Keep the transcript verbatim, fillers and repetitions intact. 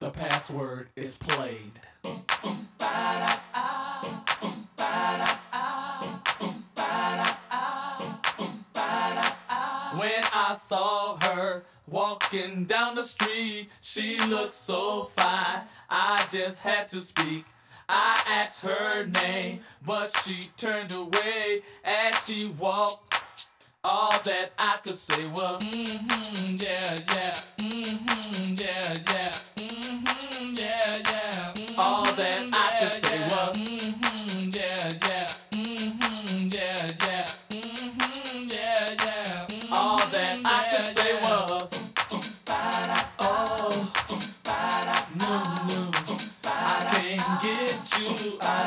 the password is played. When I saw her walking down the street, she looked so fine, I just had to speak. I asked her name, but she turned away as she walked. All that I could say was, mm-hmm, yeah, yeah, mm-hmm, yeah, yeah, mm-hmm, yeah, yeah. Mm-hmm, all that yeah, I could say yeah. was, mm-hmm, yeah, yeah, mm-hmm, yeah, yeah, mm-hmm, yeah, yeah. Mm-hmm, all that yeah, I could say yeah. was, oh, no, no, I can't get you out.